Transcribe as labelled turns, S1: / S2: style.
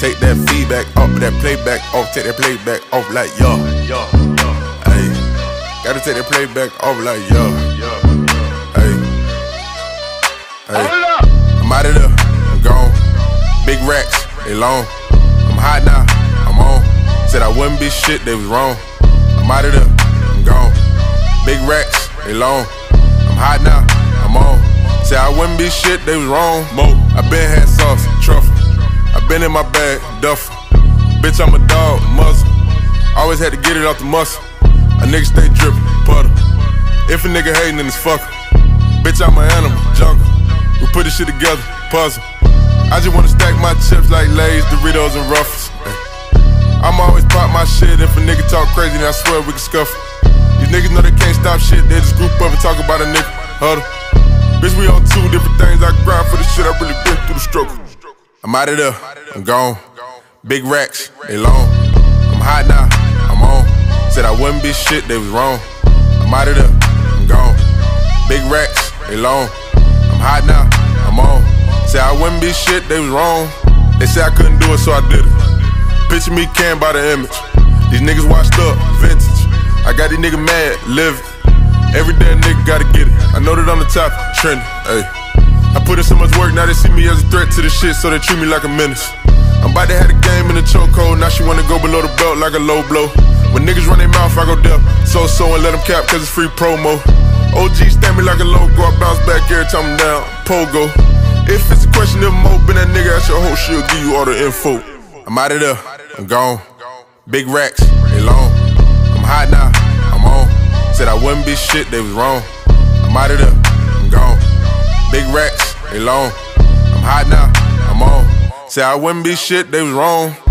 S1: Take that feedback off, that playback off, take that playback off like yo. Hey, gotta take that playback off like yo. Hey, I'm out of there, I'm gone. Big racks, they long. I'm hot now, I'm on. Said I wouldn't be shit, they was wrong. I'm out of there, I'm gone. Big racks, they long. I'm hot now, I'm on. Said I wouldn't be shit, they was wrong. I been had sauce, truffle. I been in my bag, duffel. Bitch, I'm a dog, muzzle. Always had to get it off the muscle. A nigga stay drippin', puddle. If a nigga hatin', then it's fucker. Bitch, I'm an animal, jungle. We put this shit together, puzzle. I just wanna stack my chips like Lay's, Doritos, and Ruffles. I'ma always pop my shit. If a nigga talk crazy, then I swear we can scuffle. These niggas know they can't stop shit. They just group up and talk about a nigga, huddle. Bitch, we on two different things. I grind for the shit, I really been through the struggle. I'm out of there, I'm gone. Big racks, they long. I'm hot now, I'm on. Said I wouldn't be shit, they was wrong. I'm out of there, I'm gone. Big racks, they long. I'm hot now, I'm on. Said I wouldn't be shit, they was wrong. They said I couldn't do it, so I did it. Picture me can by the image. These niggas washed up, vintage. I got these niggas mad, living. Every day a nigga gotta get it. I know that I'm the top, trending, ayy. I put in so much work, now they see me as a threat to the shit, so they treat me like a menace. I'm about to have the game in the chokehold, now she wanna go below the belt like a low blow. When niggas run their mouth, I go deaf. So and let them cap, cause it's free promo. OG stand me like a logo, I bounce back every time I'm down, pogo. If it's a question of mo, been that nigga at your whole she'll give you all the info. I'm out of there, I'm gone. Big racks, they long. I'm hot now, I'm on. Said I wouldn't be shit, they was wrong. I'm out of there, I'm gone. Big racks, they long. I'm hot now, I'm on. Said I wouldn't be shit, they was wrong.